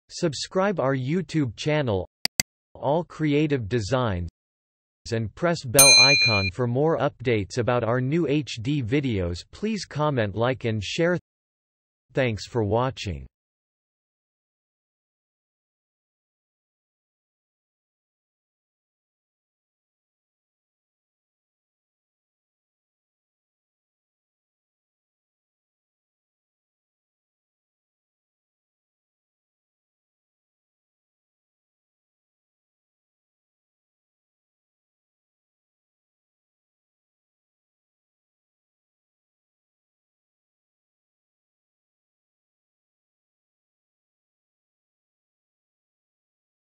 Subscribe our YouTube channel, All Creative Designs, and press bell icon for more updates about our new HD videos. Please comment, like and share. Thanks for watching.